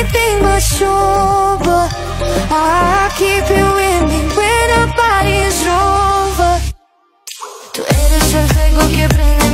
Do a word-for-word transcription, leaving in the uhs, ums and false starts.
anything but sure, but I keep you with me when our body is over. Tú eres el fuego que prende